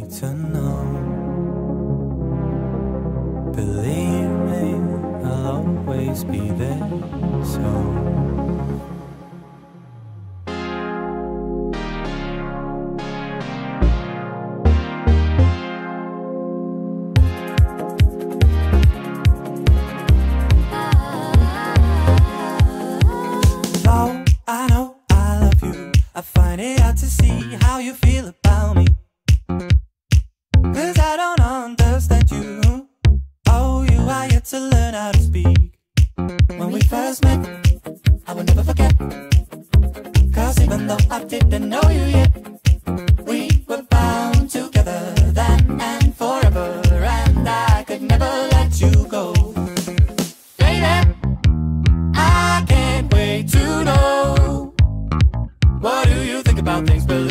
to know. Believe me, I'll always be there, so I find it hard to see how you feel about me, 'cause I don't understand you. Oh, you are yet to learn how to speak. When we first met, I will never forget, 'cause even though I didn't know you yet, we were bound together then and forever, and I could never let you go. Baby, I can't wait to know, what do you think about things below?